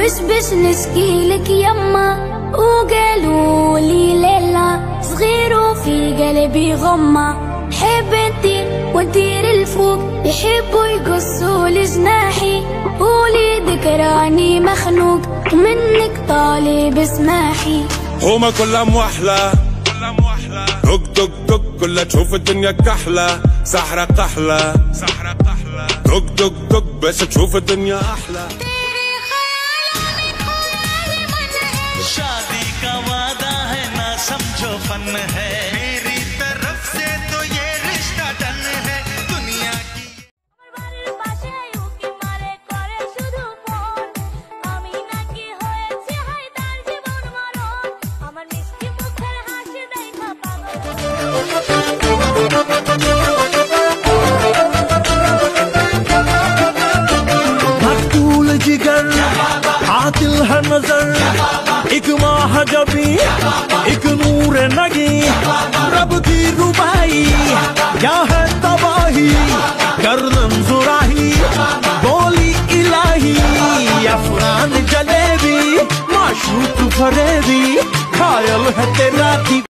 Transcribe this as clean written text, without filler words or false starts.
وش بش نشكيلك يما وقالوا لي ليلى صغير وفي قلبي غمة حب انتي وانتي للفوق يحبوا يقصوا لجناحي قولي ذكراني مخنوق ومنك طالب اسماحي هما كلها موحلة دق دق دق كلها تشوف الدنيا كحلة سحرة قحلة دق دق دق بس تشوف الدنيا أحلى शादी का वादा है ना समझो फन है मेरी तरफ से तो ये रिश्ता डन है दुनिया की मकतूल जिगर आतिल है नजर एक महाजबी एक नूर नगी रब की रुबाई क्या है तबाही गर्दन जुराही बोली इलाही अफरान जलेबी माशूक फरेबी खायल है तेरा की